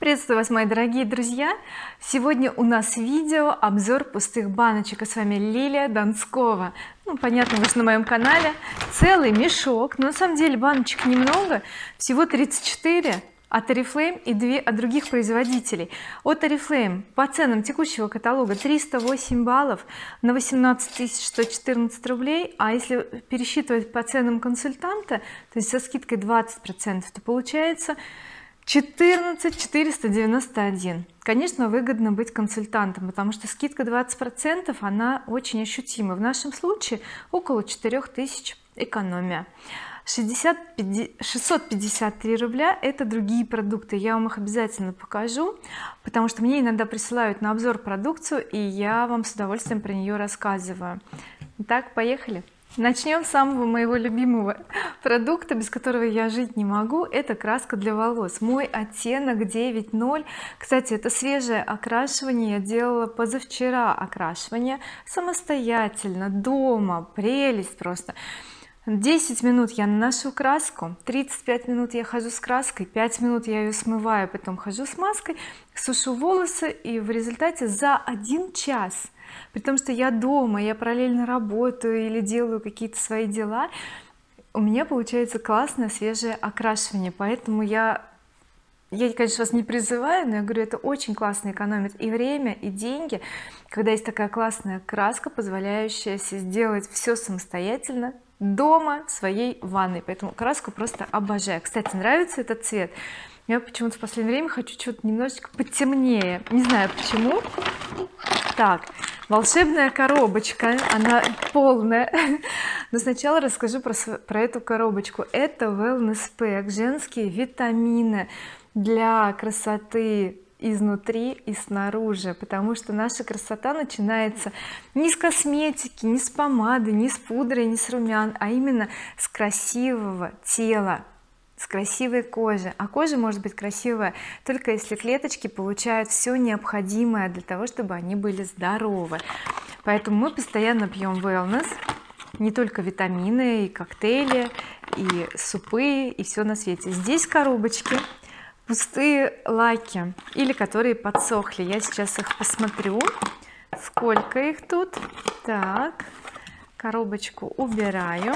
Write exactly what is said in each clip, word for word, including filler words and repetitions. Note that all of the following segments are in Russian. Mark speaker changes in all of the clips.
Speaker 1: Приветствую вас, мои дорогие друзья! Сегодня у нас видео обзор пустых баночек, и с вами Лилия Донскова. Ну, понятно, вы же на моем канале. Целый мешок, но на самом деле баночек немного, всего тридцать четыре от oriflame и две от других производителей. От oriflame по ценам текущего каталога триста восемь баллов на восемнадцать тысяч сто четырнадцать рублей, а если пересчитывать по ценам консультанта, то есть со скидкой двадцать процентов, то получается четырнадцать тысяч четыреста девяносто один. Конечно, выгодно быть консультантом, потому что скидка двадцать процентов она очень ощутима. В нашем случае около четырёх тысяч экономия. шестьдесят шестьсот пятьдесят три рубля это другие продукты, я вам их обязательно покажу, потому что мне иногда присылают на обзор продукцию, и я вам с удовольствием про нее рассказываю. Итак, поехали. Начнем с самого моего любимого продукта, без которого я жить не могу. Это краска для волос, мой оттенок девять ноль. Кстати, это свежее окрашивание, я делала позавчера окрашивание самостоятельно дома, прелесть просто. десять минут я наношу краску, тридцать пять минут я хожу с краской, пять минут я ее смываю, потом хожу с маской, сушу волосы, и в результате за один час, при том что я дома, я параллельно работаю или делаю какие-то свои дела, у меня получается классное свежее окрашивание. Поэтому я я конечно вас не призываю, но я говорю, это очень классно экономит и время, и деньги, когда есть такая классная краска, позволяющая сделать все самостоятельно дома в своей ванной. Поэтому краску просто обожаю. Кстати, нравится этот цвет. Я почему-то в последнее время хочу что-то немножечко потемнее, не знаю почему. Так, волшебная коробочка, она полная. Но сначала расскажу про, про эту коробочку. Это wellness pack, женские витамины для красоты изнутри и снаружи, потому что наша красота начинается не с косметики, не с помады, не с пудры, не с румян, а именно с красивого тела, с красивой кожи. А кожа может быть красивая только если клеточки получают все необходимое для того, чтобы они были здоровы. Поэтому мы постоянно пьем wellness, не только витамины, и коктейли, и супы, и все на свете. Здесь коробочки пустые лаки, или которые подсохли. Я сейчас их посмотрю, сколько их тут. Так, коробочку убираю.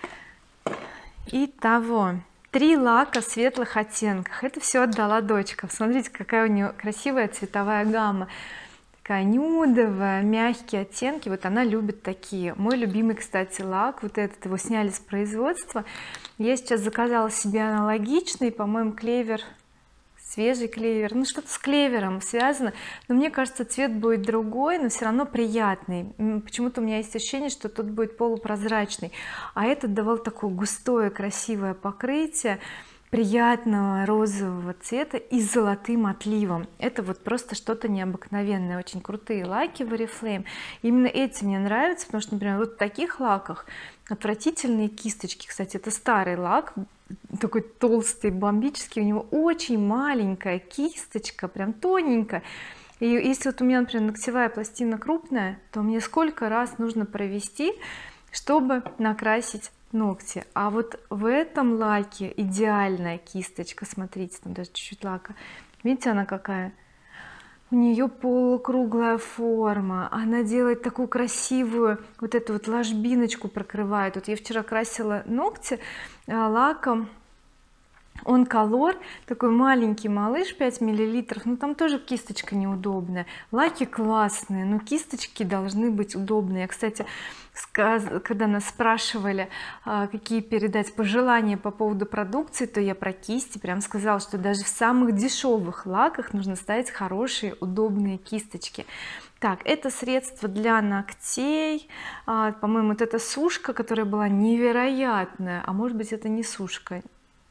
Speaker 1: Итого три лака в светлых оттенках. Это все отдала дочка. Смотрите, какая у нее красивая цветовая гамма, такая нюдовая, мягкие оттенки. Вот она любит такие. Мой любимый, кстати, лак, вот этот, его сняли с производства. Я сейчас заказала себе аналогичный, по-моему, клевер, свежий клевер, ну что-то с клевером связано, но мне кажется, цвет будет другой, но все равно приятный. Почему-то у меня есть ощущение, что тут будет полупрозрачный, а этот давал такое густое красивое покрытие приятного розового цвета и с золотым отливом. Это вот просто что-то необыкновенное. Очень крутые лаки в oriflame. Именно эти мне нравятся, потому что, например, вот в таких лаках отвратительные кисточки. Кстати, это старый лак, такой толстый, бомбический, у него очень маленькая кисточка, прям тоненькая. И если вот у меня, например, ногтевая пластина крупная, то мне сколько раз нужно провести, чтобы накрасить ногти. А вот в этом лаке идеальная кисточка, смотрите, там даже чуть-чуть лака, видите, она какая, у нее полукруглая форма, она делает такую красивую вот эту вот ложбиночку, прокрывает. Вот я вчера красила ногти лаком он колор, такой маленький малыш, пять миллилитров, но там тоже кисточка неудобная. Лаки классные, но кисточки должны быть удобные. Я, кстати, когда нас спрашивали, какие передать пожелания по поводу продукции, то я про кисти прям сказала, что даже в самых дешевых лаках нужно ставить хорошие удобные кисточки. Так, это средство для ногтей, по-моему, вот эта сушка, которая была невероятная, а может быть это не сушка,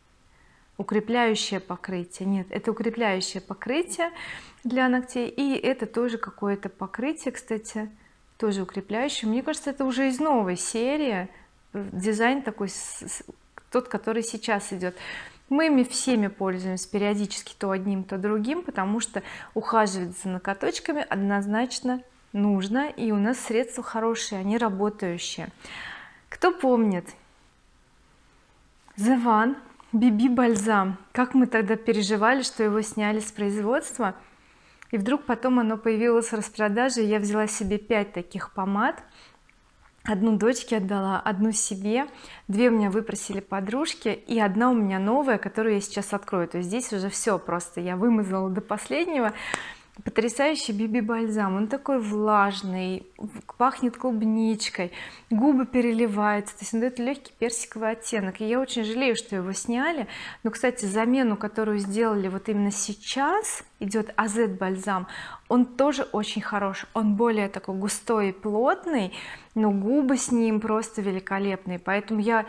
Speaker 1: укрепляющее покрытие, нет, это укрепляющее покрытие для ногтей, и это тоже какое-то покрытие, кстати, тоже укрепляющее. Мне кажется, это уже из новой серии, дизайн такой, тот, который сейчас идет. Мы ими всеми пользуемся периодически, то одним, то другим, потому что ухаживать за ноготочками однозначно нужно, и у нас средства хорошие, они работающие. Кто помнит The One би би бальзам, как мы тогда переживали, что его сняли с производства, и вдруг потом оно появилось в распродаже. Я взяла себе пять таких помад, одну дочке отдала, одну себе, две у меня выпросили подружки, и одна у меня новая, которую я сейчас открою. То есть здесь уже все просто я вымазала до последнего. Потрясающий би би бальзам, он такой влажный, пахнет клубничкой, губы переливаются, то есть он дает легкий персиковый оттенок, и я очень жалею, что его сняли. Но, кстати, замену, которую сделали вот именно сейчас, идет эй зет бальзам, он тоже очень хорош, он более такой густой и плотный, но губы с ним просто великолепные, поэтому я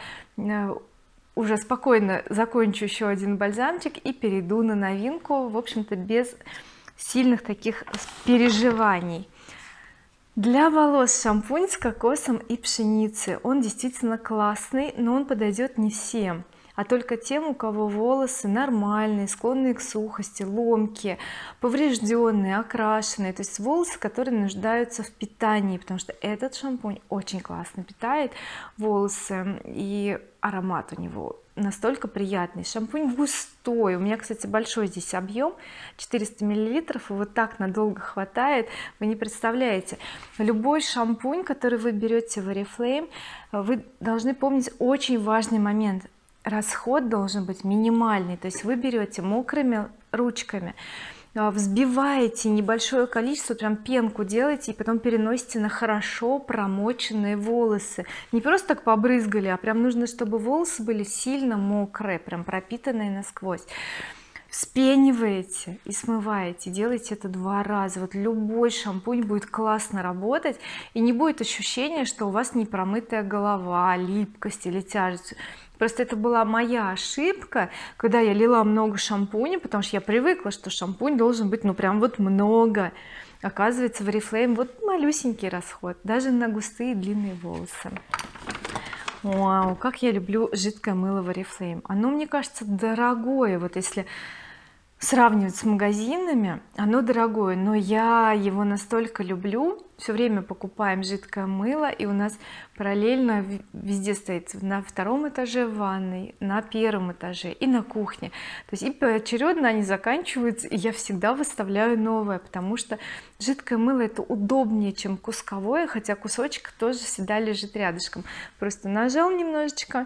Speaker 1: уже спокойно закончу еще один бальзамчик и перейду на новинку, в общем-то без сильных таких переживаний. Для волос шампунь с кокосом и пшеницей, он действительно классный, но он подойдет не всем, а только тем, у кого волосы нормальные, склонные к сухости, ломкие, поврежденные, окрашенные, то есть волосы, которые нуждаются в питании, потому что этот шампунь очень классно питает волосы, и аромат у него настолько приятный. Шампунь густой, у меня, кстати, большой здесь объем, четыреста миллилитров, и вот так надолго хватает, вы не представляете. Любой шампунь, который вы берете в Oriflame, вы должны помнить очень важный момент: расход должен быть минимальный, то есть вы берете мокрыми ручками, взбиваете небольшое количество, прям пенку делаете, и потом переносите на хорошо промоченные волосы. Не просто так побрызгали, а прям нужно, чтобы волосы были сильно мокрые, прям пропитанные насквозь. Вспениваете и смываете, делайте это два раза. Вот любой шампунь будет классно работать, и не будет ощущения, что у вас непромытая голова, липкость или тяжесть. Просто это была моя ошибка, когда я лила много шампуня, потому что я привыкла, что шампунь должен быть ну прям вот много. Оказывается, в Oriflame вот малюсенький расход даже на густые длинные волосы. Вау, как я люблю жидкое мыло в Oriflame. Оно, мне кажется, дорогое, вот если сравнивать с магазинами, оно дорогое, но я его настолько люблю. Все время покупаем жидкое мыло, и у нас параллельно везде стоит: на втором этаже в ванной, на первом этаже и на кухне. То есть и поочередно они заканчиваются, и я всегда выставляю новое, потому что жидкое мыло это удобнее, чем кусковое, хотя кусочек тоже всегда лежит рядышком. Просто нажал немножечко,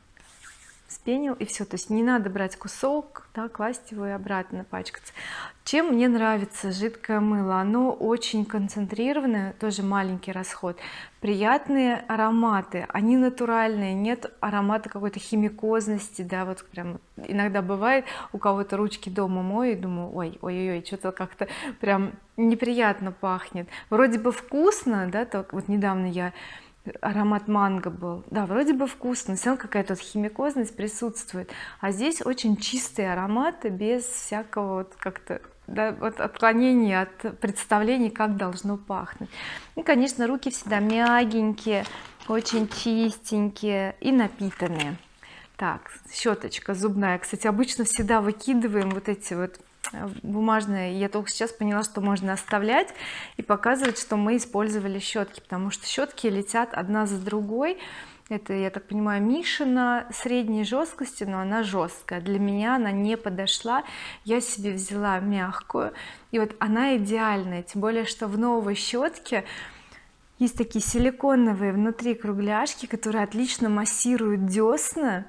Speaker 1: вспенил, и все. То есть не надо брать кусок, да, класть его и обратно пачкаться. Чем мне нравится жидкое мыло: оно очень концентрированное, тоже маленький расход, приятные ароматы, они натуральные, нет аромата какой-то химикозности, да, вот прям иногда бывает у кого-то ручки дома мою и думаю: ой ой ой что-то как-то прям неприятно пахнет, вроде бы вкусно, да, так вот недавно я аромат манго был, да, вроде бы вкусно, все равно какая-то химикозность присутствует, а здесь очень чистые ароматы без всякого вот как-то, да, вот отклонений от представлений, как должно пахнуть. И, конечно, руки всегда мягенькие, очень чистенькие и напитанные. Так, щеточка зубная, кстати, обычно всегда выкидываем вот эти вот бумажные, я только сейчас поняла, что можно оставлять и показывать, что мы использовали щетки, потому что щетки летят одна за другой. Это, я так понимаю, Мишина средней жесткости, но она жесткая, для меня она не подошла, я себе взяла мягкую, и вот она идеальная, тем более что в новой щетке есть такие силиконовые внутри кругляшки, которые отлично массируют десна,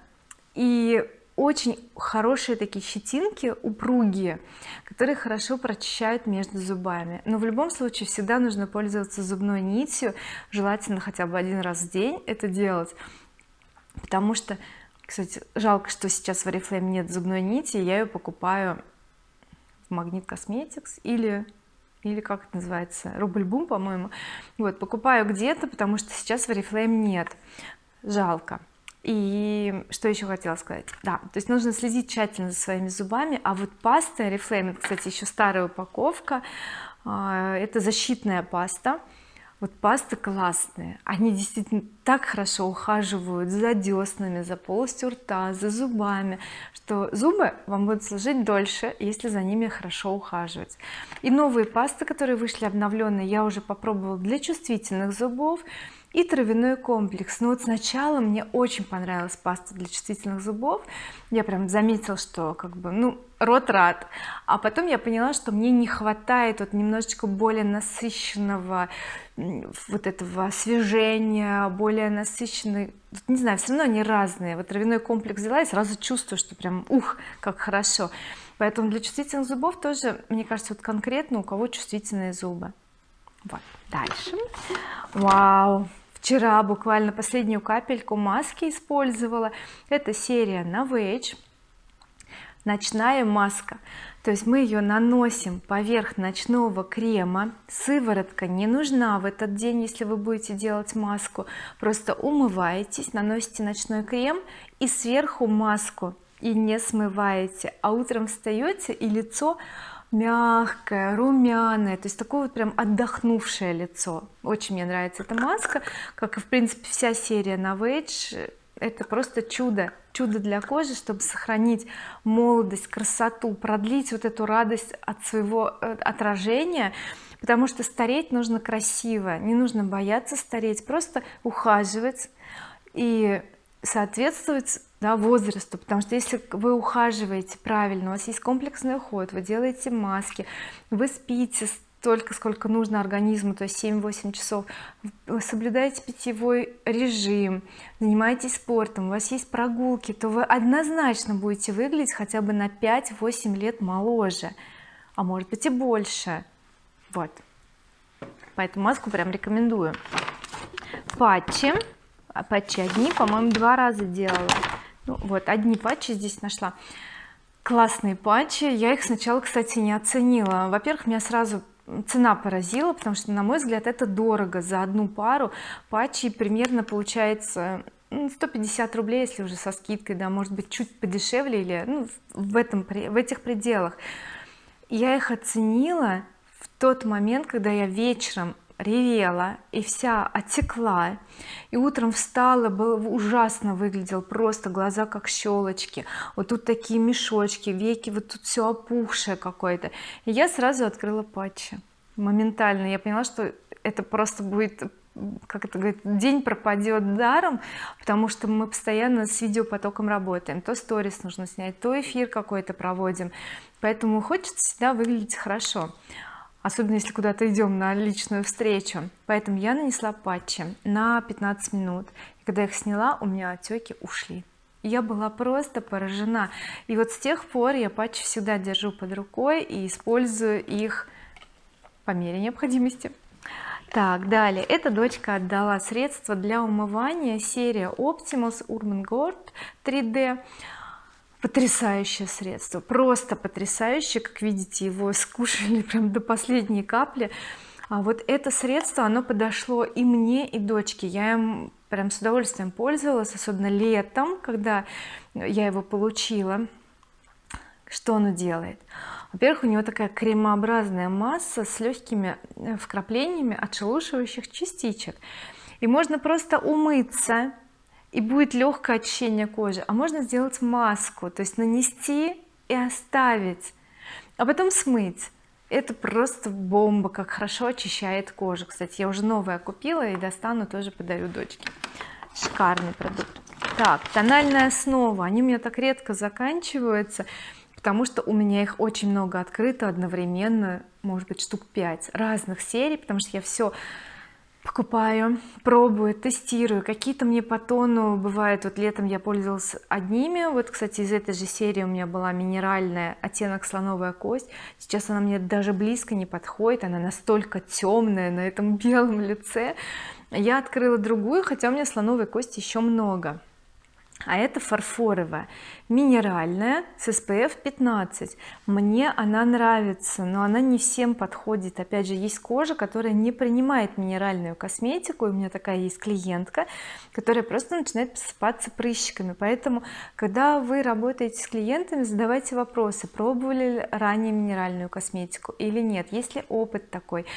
Speaker 1: и очень хорошие такие щетинки, упругие, которые хорошо прочищают между зубами. Но в любом случае всегда нужно пользоваться зубной нитью, желательно хотя бы один раз в день это делать, потому что, кстати, жалко, что сейчас в Oriflame нет зубной нити, я ее покупаю в Магнит Косметикс или или как это называется, Рубль Бум, по-моему. Вот, покупаю где-то, потому что сейчас в Oriflame нет, жалко. И что еще хотела сказать, да, то есть нужно следить тщательно за своими зубами. А вот паста Oriflame, кстати, еще старая упаковка, это защитная паста, Вот пасты классные, они действительно так хорошо ухаживают за деснами, за полостью рта, за зубами, что зубы вам будут служить дольше, если за ними хорошо ухаживать. И новые пасты, которые вышли обновленные, я уже попробовала для чувствительных зубов, и травяной комплекс. Но вот сначала мне очень понравилась паста для чувствительных зубов, я прям заметила, что как бы ну рот рад, а потом я поняла, что мне не хватает вот немножечко более насыщенного вот этого освежения, более насыщенный, не знаю, все равно они разные. Вот травяной комплекс взяла и сразу чувствую, что прям ух, как хорошо. Поэтому для чувствительных зубов тоже, мне кажется, вот конкретно у кого чувствительные зубы. Вот дальше. Вау, вчера буквально последнюю капельку маски использовала. Это серия Novage, ночная маска. То есть мы ее наносим поверх ночного крема. Сыворотка не нужна в этот день, если вы будете делать маску. Просто умываетесь, наносите ночной крем и сверху маску, и не смываете, а утром встаете и лицо мягкое, румяное, то есть такое вот прям отдохнувшее лицо. Очень мне нравится эта маска, как и в принципе вся серия Novage. Это просто чудо, чудо для кожи, чтобы сохранить молодость, красоту, продлить вот эту радость от своего отражения, потому что стареть нужно красиво, не нужно бояться стареть, просто ухаживать и соответствовать, да, возрасту, потому что если вы ухаживаете правильно, у вас есть комплексный уход, вы делаете маски, вы спите столько, сколько нужно организму, то есть семь-восемь часов, вы соблюдаете питьевой режим, занимаетесь спортом, у вас есть прогулки, то вы однозначно будете выглядеть хотя бы на пять-восемь лет моложе, а может быть и больше. Вот, поэтому маску прям рекомендую. Патчи, патчи одни, по-моему, два раза делала. Ну, вот одни патчи здесь нашла, классные патчи. Я их сначала, кстати, не оценила. Во-первых, меня сразу цена поразила, потому что, на мой взгляд, это дорого за одну пару патчей. Примерно получается сто пятьдесят рублей, если уже со скидкой, да, может быть чуть подешевле, или ну, в этом в этих пределах. Я их оценила в тот момент, когда я вечером ревела и вся отекла, и утром встала, было ужасно, выглядел, просто глаза как щелочки, вот тут такие мешочки, веки, вот тут все опухшее какое-то, и я сразу открыла патчи моментально. Я поняла, что это просто будет, как это говорит, день пропадет даром, потому что мы постоянно с видеопотоком работаем, то сторис нужно снять, то эфир какой-то проводим, поэтому хочется всегда выглядеть хорошо, особенно если куда-то идем на личную встречу. Поэтому я нанесла патчи на пятнадцать минут, и когда я их сняла, у меня отеки ушли. Я была просто поражена, и вот с тех пор я патчи всегда держу под рукой и использую их по мере необходимости. Так, далее, эта дочка отдала средства для умывания, серия Optimus Urban Guard три дэ. Потрясающее средство, просто потрясающее, как видите, его скушали прям до последней капли. А вот это средство, оно подошло и мне, и дочке. Я им прям с удовольствием пользовалась, особенно летом, когда я его получила. Что оно делает? Во-первых, у него такая кремообразная масса с легкими вкраплениями отшелушивающих частичек, и можно просто умыться, и будет легкое очищение кожи, а можно сделать маску, то есть нанести и оставить, а потом смыть. Это просто бомба, как хорошо очищает кожу. Кстати, я уже новое купила и достану, тоже подарю дочке. Шикарный продукт. Так, тональная основа, они у меня так редко заканчиваются, потому что у меня их очень много открыто одновременно, может быть штук пять разных серий, потому что я все покупаю, пробую, тестирую. Какие-то мне по тону бывает, вот летом я пользовалась одними, вот кстати из этой же серии у меня была минеральная, оттенок слоновая кость, сейчас она мне даже близко не подходит, она настолько темная на этом белом лице. Я открыла другую, хотя у меня слоновой кости еще много, а это фарфоровая, минеральная, с эс пэ эф пятнадцать. Мне она нравится, но она не всем подходит. Опять же, есть кожа, которая не принимает минеральную косметику, и у меня такая есть клиентка, которая просто начинает посыпаться прыщиками. Поэтому, когда вы работаете с клиентами, задавайте вопросы: пробовали ли ранее минеральную косметику или нет, есть ли опыт такой,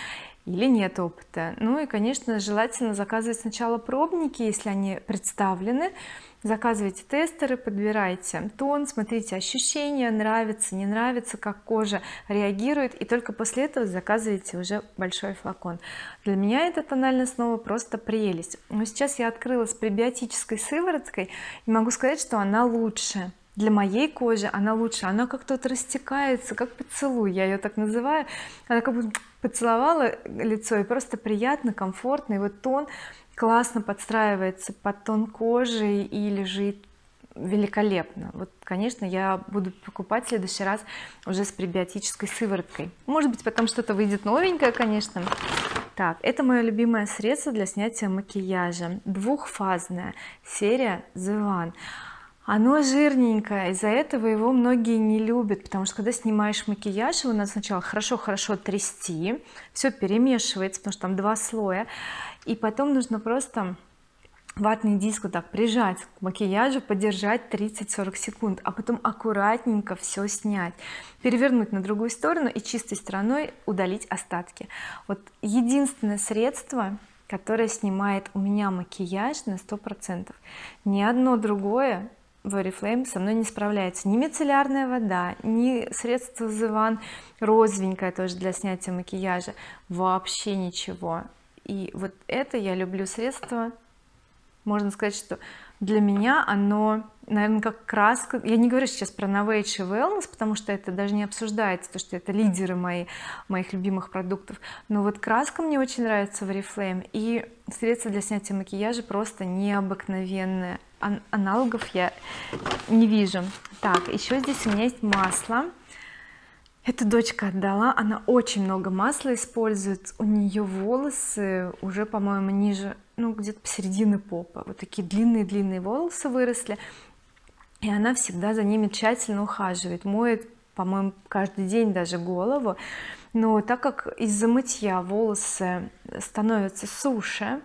Speaker 1: или нет опыта. Ну и конечно желательно заказывать сначала пробники, если они представлены, заказывайте тестеры, подбирайте тон, смотрите ощущения, нравится, не нравится, как кожа реагирует, и только после этого заказывайте уже большой флакон. Для меня эта тональная основа просто прелесть. Но сейчас я открыла с пребиотической сывороткой и могу сказать, что она лучше. Для моей кожи она лучше, она как-то вот растекается, как поцелуй, я ее так называю. Она как будто поцеловала лицо, и просто приятно, комфортно, и вот тон классно подстраивается под тон кожи и лежит великолепно. Вот конечно я буду покупать в следующий раз уже с пребиотической сывороткой, может быть потом что-то выйдет новенькое, конечно. Так, это мое любимое средство для снятия макияжа, двухфазная серия The One. Оно жирненькое, из-за этого его многие не любят, потому что когда снимаешь макияж, его надо сначала хорошо-хорошо трясти, все перемешивается, потому что там два слоя, и потом нужно просто ватный диск вот так прижать к макияжу, подержать тридцать-сорок секунд, а потом аккуратненько все снять, перевернуть на другую сторону и чистой стороной удалить остатки. Вот единственное средство, которое снимает у меня макияж на сто процентов. Ни одно другое в Oriflame со мной не справляется, ни мицеллярная вода, ни средство The One розовенькое тоже для снятия макияжа, вообще ничего. И вот это я люблю средство, можно сказать, что для меня оно, наверное, как краска. Я не говорю сейчас про Novage и Wellness, потому что это даже не обсуждается, то что это лидеры мои, моих любимых продуктов, но вот краска мне очень нравится в Oriflame, и средство для снятия макияжа просто необыкновенное, Ан аналогов я не вижу. Так, еще здесь у меня есть масло, это дочка отдала, она очень много масла использует, у нее волосы уже, по-моему, ниже, ну где-то посередине попы, вот такие длинные-длинные волосы выросли, и она всегда за ними тщательно ухаживает, моет, по-моему, каждый день даже голову. Но так как из-за мытья волосы становятся суше,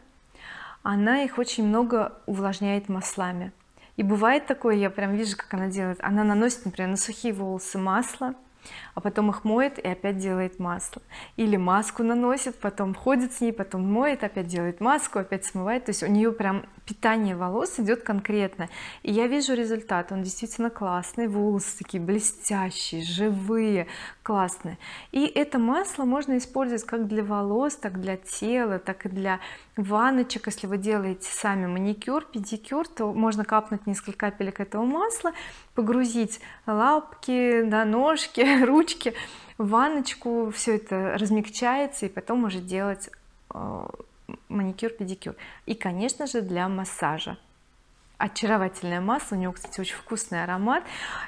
Speaker 1: она их очень много увлажняет маслами, и бывает такое, я прям вижу, как она делает, она наносит, например, на сухие волосы масло, а потом их моет и опять делает масло, или маску наносит, потом ходит с ней, потом моет, опять делает маску, опять смывает. То есть у нее прям питание волос идет конкретно, и я вижу результат, он действительно классный, волосы такие блестящие, живые, классные. И это масло можно использовать как для волос, так для тела, так и для ванночек. Если вы делаете сами маникюр, педикюр, то можно капнуть несколько капелек этого масла, погрузить лапки, да, ножки, ручки в ванночку, все это размягчается, и потом уже делать э, маникюр, педикюр. И конечно же для массажа очаровательное масло, у него, кстати, очень вкусный аромат,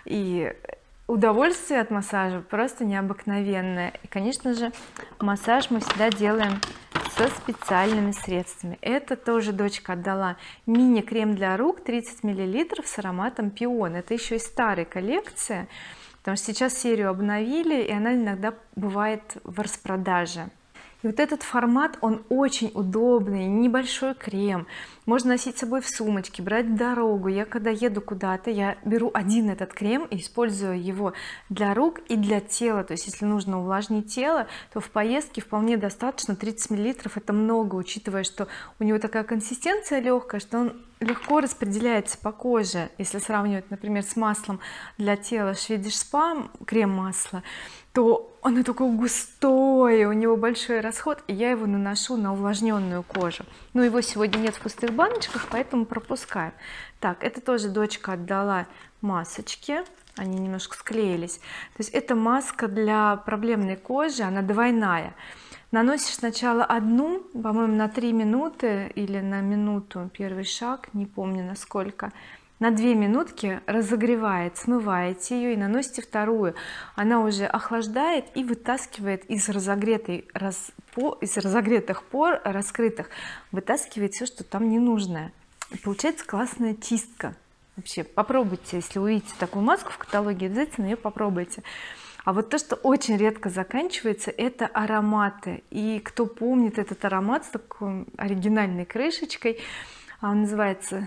Speaker 1: и удовольствие от массажа просто необыкновенное. И конечно же массаж мы всегда делаем со специальными средствами. Это тоже дочка отдала, мини-крем для рук тридцать миллилитров с ароматом пион. Это еще из старой коллекции, потому что сейчас серию обновили, и она иногда бывает в распродаже. И вот этот формат, он очень удобный, небольшой крем, можно носить с собой в сумочке, брать в дорогу. Я когда еду куда-то, я беру один этот крем и использую его для рук и для тела. То есть если нужно увлажнить тело, то в поездке вполне достаточно, тридцать миллилитров это много, учитывая, что у него такая консистенция легкая, что он легко распределяется по коже. Если сравнивать, например, с маслом для тела Swedish Spa, крем-масло, то оно такое густое, у него большой расход, и я его наношу на увлажненную кожу. Но его сегодня нет в пустых баночках, поэтому пропускаю. Так, это тоже дочка отдала масочки, они немножко склеились. То есть это маска для проблемной кожи, она двойная. Наносишь сначала одну, по-моему, на три минуты или на минуту, первый шаг, не помню на сколько, на две минутки разогревает, смываете ее и наносите вторую. Она уже охлаждает и вытаскивает из разогретой раз, по, из разогретых пор раскрытых, вытаскивает все, что там не нужное, и получается классная чистка. Вообще попробуйте, если увидите такую маску в каталоге, обязательно ее попробуйте. А вот то, что очень редко заканчивается, это ароматы. И кто помнит этот аромат с такой оригинальной крышечкой, он называется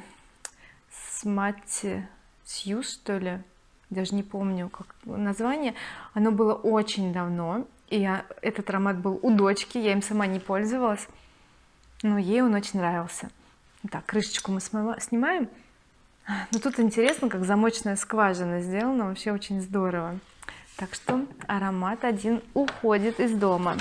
Speaker 1: Смати Сьюз, что ли, даже не помню как название, оно было очень давно, и я, этот аромат был у дочки, я им сама не пользовалась, но ей он очень нравился. Так, крышечку мы снимаем. Но тут интересно, как замочная скважина сделана, вообще очень здорово. Так что аромат один уходит из дома.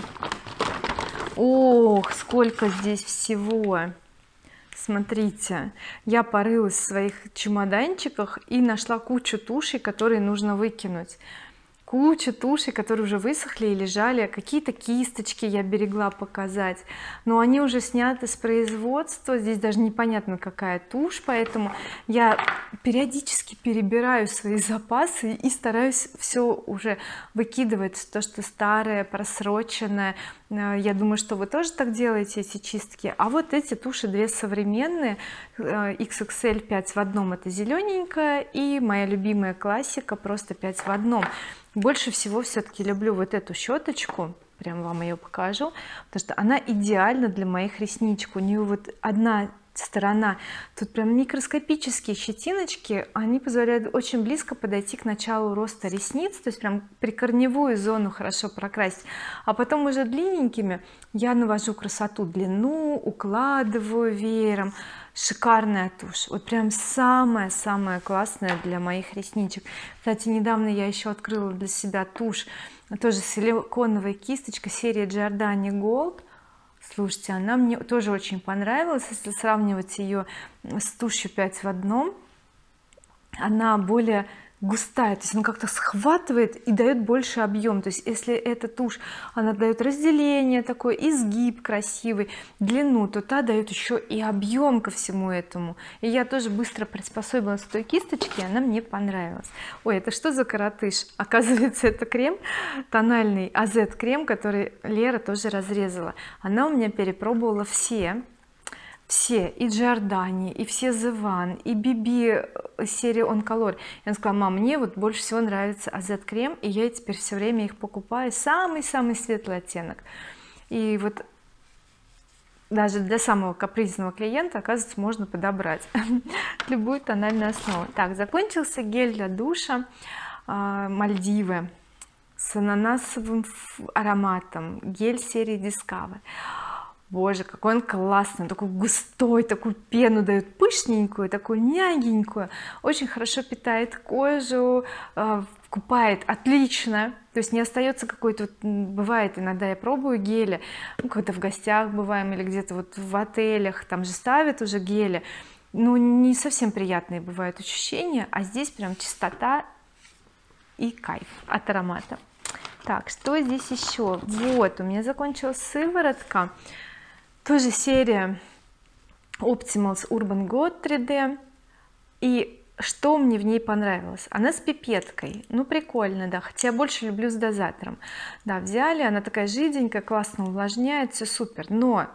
Speaker 1: Ох, сколько здесь всего! Смотрите, я порылась в своих чемоданчиках и нашла кучу тушей, которые нужно выкинуть. Куча тушей, которые уже высохли и лежали, какие-то кисточки я берегла показать, но они уже сняты с производства, здесь даже непонятно какая тушь, поэтому я периодически перебираю свои запасы и стараюсь все уже выкидывать, то что старое, просроченное. Я думаю, что вы тоже так делаете, эти чистки. А вот эти туши две современные, икс икс эль пять в одном, это зелененькая, и моя любимая классика просто пять в одном. Больше всего все-таки люблю вот эту щеточку, прям вам ее покажу, потому что она идеальна для моих ресничек. У нее вот одна сторона, тут прям микроскопические щетиночки, они позволяют очень близко подойти к началу роста ресниц, то есть прям прикорневую зону хорошо прокрасить, а потом уже длинненькими я навожу красоту, длину, укладываю веером. Шикарная тушь, вот прям самая-самая классная для моих ресничек. Кстати, недавно я еще открыла для себя тушь, тоже силиконовая кисточка серии Giordani Gold. Слушайте, она мне тоже очень понравилась. Если сравнивать ее с тушью пять в одном, она более густая, то есть она как-то схватывает и дает больше объем. То есть если эта тушь, она дает разделение, такой изгиб красивый, длину, то та дает еще и объем ко всему этому. И я тоже быстро приспособилась к той кисточке, она мне понравилась. Ой, это что за коротыш? Оказывается, это крем тональный эй зет крем, который Лера тоже разрезала. Она у меня перепробовала все все, и Giordani, и все The One, и би би серии On Color. И она сказала: мам, мне вот больше всего нравится эй зет крем, и я теперь все время их покупаю, самый-самый светлый оттенок. И вот даже для самого капризного клиента, оказывается, можно подобрать любую тональную основу. Так, закончился гель для душа Мальдивы с ананасовым ароматом, гель серии Discover. Боже, какой он классный, такой густой, такую пену дает, пышненькую, такую мягенькую, очень хорошо питает кожу, э, купает отлично, то есть не остается какой-то, бывает иногда я пробую гели, ну, когда в гостях бываем или где-то вот в отелях, там же ставят уже гели, но не совсем приятные бывают ощущения, а здесь прям чистота и кайф от аромата. Так, что здесь еще? Вот, у меня закончилась сыворотка, тоже серия Optimals Urban God три дэ, и что мне в ней понравилось, она с пипеткой, ну прикольно, да, хотя я больше люблю с дозатором. Да, взяли, она такая жиденькая, классно увлажняет, все супер, но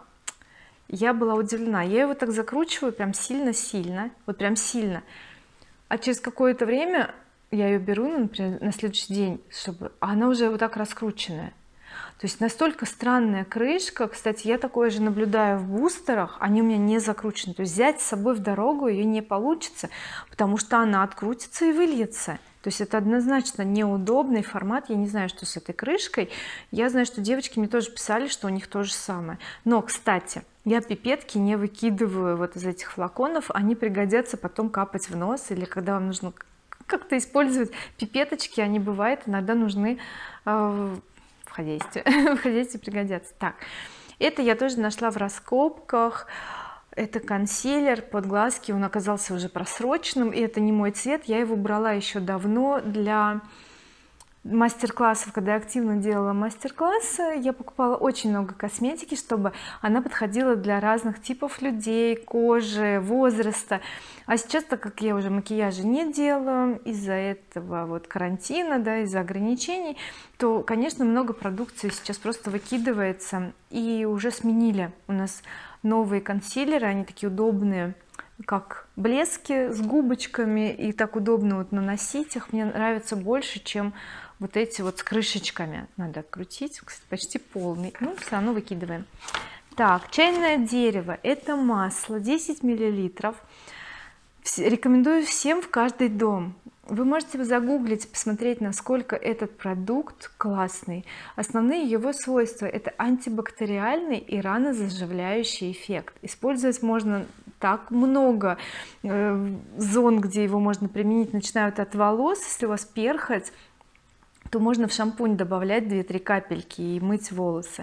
Speaker 1: я была удивлена, я его так закручиваю прям сильно-сильно, вот прям сильно, а через какое-то время я ее беру, например, на следующий день, чтобы она уже вот так раскрученная. То есть настолько странная крышка. Кстати, я такое же наблюдаю в бустерах, они у меня не закручены, то есть взять с собой в дорогу ее не получится, потому что она открутится и выльется. То есть это однозначно неудобный формат. Я не знаю, что с этой крышкой, я знаю, что девочки мне тоже писали, что у них то же самое. Но, кстати, я пипетки не выкидываю вот из этих флаконов, они пригодятся потом капать в нос, или когда вам нужно как-то использовать пипеточки, они бывают иногда нужны э, в хозяйстве в хозяйстве пригодятся. Так, это я тоже нашла в раскопках, это консилер под глазки, он оказался уже просроченным, и это не мой цвет, я его брала еще давно для мастер-классов, когда я активно делала мастер-классы, я покупала очень много косметики, чтобы она подходила для разных типов людей, кожи, возраста. А сейчас, так как я уже макияжа не делаю из-за этого вот карантина, да, из-за ограничений, то, конечно, много продукции сейчас просто выкидывается, и уже сменили у нас новые консилеры, они такие удобные, как блески с губочками, и так удобно вот наносить их, мне нравится больше, чем вот эти вот с крышечками. Надо крутить, кстати, почти полный, ну все равно выкидываем. Так, чайное дерево, это масло десять миллилитров, рекомендую всем в каждый дом. вы можете загуглить, посмотреть, насколько этот продукт классный. Основные его свойства — это антибактериальный и ранозаживляющий эффект. Использовать можно так много э, зон, где его можно применить, начинают от волос. Если у вас перхоть, то можно в шампунь добавлять две-три капельки и мыть волосы.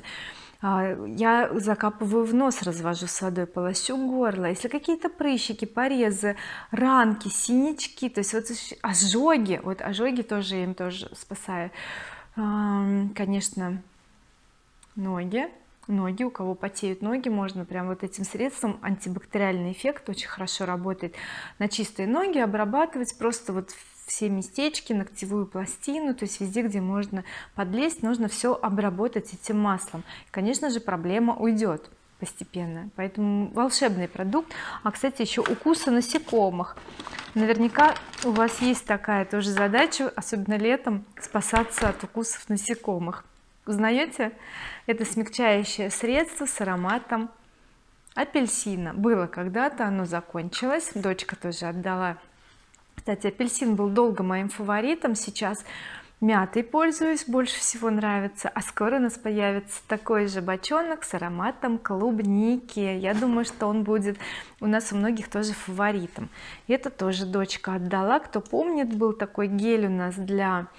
Speaker 1: Я закапываю в нос, развожу с водой, полощу горло. Если какие-то прыщики, порезы, ранки, синячки, то есть вот ожоги, вот ожоги тоже я им тоже спасаю. Конечно, ноги ноги у кого потеют ноги, можно прям вот этим средством, антибактериальный эффект очень хорошо работает на чистые ноги, обрабатывать просто вот все местечки, ногтевую пластину, то есть везде, где можно подлезть, нужно все обработать этим маслом. И, конечно же, проблема уйдет постепенно, поэтому волшебный продукт. А кстати, еще укусы насекомых, наверняка у вас есть такая тоже задача, особенно летом, спасаться от укусов насекомых. Узнаете? Это смягчающее средство с ароматом апельсина. Было когда-то, оно закончилось, дочка тоже отдала. Кстати, апельсин был долго моим фаворитом, сейчас мятой пользуюсь, больше всего нравится. А скоро у нас появится такой же бочонок с ароматом клубники. Я думаю, что он будет у нас у многих тоже фаворитом. И это тоже дочка отдала. Кто помнит, был такой гель у нас для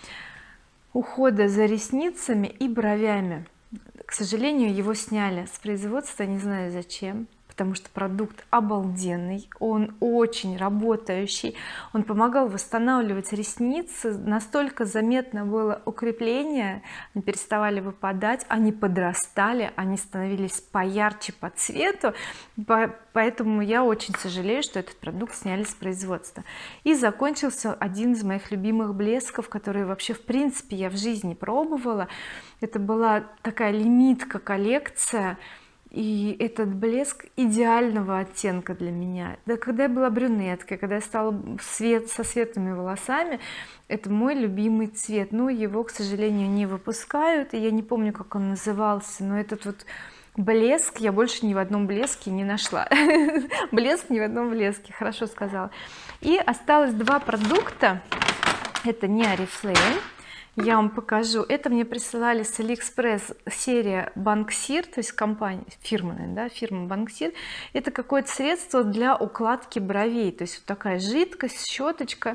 Speaker 1: ухода за ресницами и бровями. К сожалению, его сняли с производства, не знаю зачем, потому что продукт обалденный, он очень работающий, он помогал восстанавливать ресницы, настолько заметно было укрепление, они переставали выпадать, они подрастали, они становились поярче по цвету, поэтому я очень сожалею, что этот продукт сняли с производства. И закончился один из моих любимых блесков, которые вообще в принципе я в жизни пробовала. Это была такая лимитка, коллекция, и этот блеск идеального оттенка для меня. Да, когда я была брюнеткой, когда я стала свет, со светлыми волосами, это мой любимый цвет, но его, к сожалению, не выпускают, и я не помню, как он назывался, но этот вот блеск я больше ни в одном блеске не нашла. Блеск ни в одном блеске, хорошо сказала. И осталось два продукта, это не Oriflame, я вам покажу. Это мне присылали с AliExpress, серия Банксир, то есть компания фирменная, да, фирма Банксир. Это какое-то средство для укладки бровей, то есть вот такая жидкость, щеточка.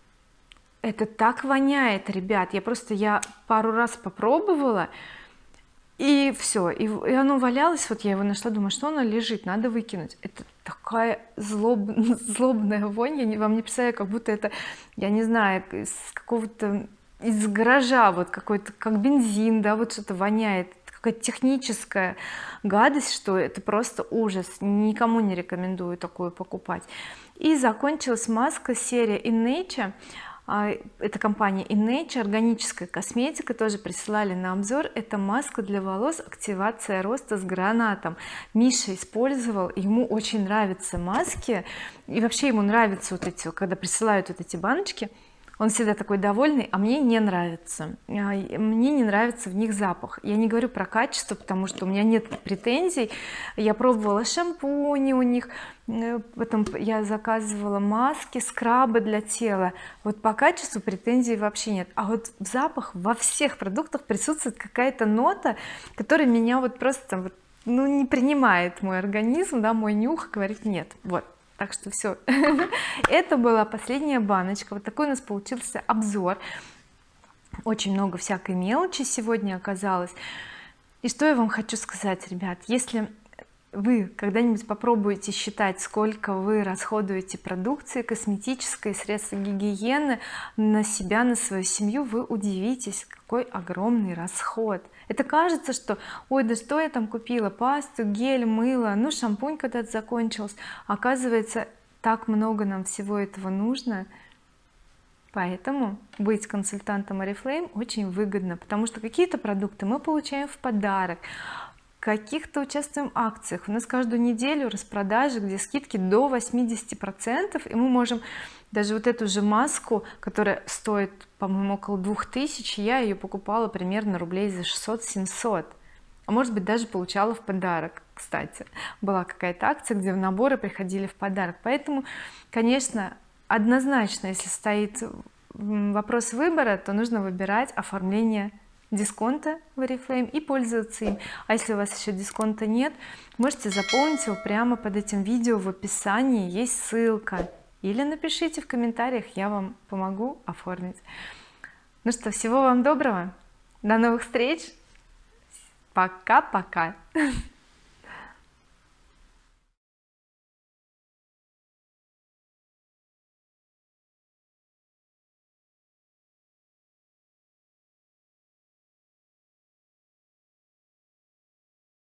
Speaker 1: Это так воняет, ребят, я просто я пару раз попробовала, и все, и, и оно валялось, вот я его нашла, думаю, что оно лежит, надо выкинуть. Это такая злоб, злобная вонь, я не, вам не представляю, как будто это, я не знаю, из какого-то, из гаража, вот какой-то, как бензин, да, вот что-то воняет, какая-то техническая гадость, что это просто ужас, никому не рекомендую такую покупать. И закончилась маска серия In Nature, это компания In Nature, органическая косметика, тоже присылали на обзор. Это маска для волос, активация роста с гранатом. Миша использовал, ему очень нравятся маски, и вообще ему нравятся вот эти, когда присылают вот эти баночки, он всегда такой довольный, а мне не нравится, мне не нравится в них запах. Я не говорю про качество, потому что у меня нет претензий, я пробовала шампуни у них, потом я заказывала маски, скрабы для тела, вот по качеству претензий вообще нет, а вот в запах во всех продуктах присутствует какая-то нота, которая меня вот просто вот, ну не принимает мой организм, да, мой нюх говорит нет. Вот, так что все. Это была последняя баночка. Вот такой у нас получился обзор, очень много всякой мелочи сегодня оказалось. И что я вам хочу сказать, ребят, если вы когда-нибудь попробуете считать, сколько вы расходуете продукции косметической, средства гигиены на себя, на свою семью, вы удивитесь, какой огромный расход. Это кажется, что ой, да что я там купила, пасту, гель, мыло, ну шампунь когда-то закончился. Оказывается, так много нам всего этого нужно. Поэтому быть консультантом Oriflame очень выгодно, потому что какие-то продукты мы получаем в подарок, каких-то участвуем в акциях. У нас каждую неделю распродажи, где скидки до восьмидесяти процентов, и мы можем даже вот эту же маску, которая стоит, по-моему, около двух тысяч, я ее покупала примерно рублей за шестьсот-семьсот, а может быть даже получала в подарок. Кстати, была какая-то акция, где наборы приходили в подарок. Поэтому, конечно, однозначно, если стоит вопрос выбора, то нужно выбирать оформление дисконта в Oriflame и пользоваться им. А если у вас еще дисконта нет, можете заполнить его прямо под этим видео, в описании есть ссылка, или напишите в комментариях, я вам помогу оформить. Ну что, всего вам доброго, до новых встреч, пока-пока.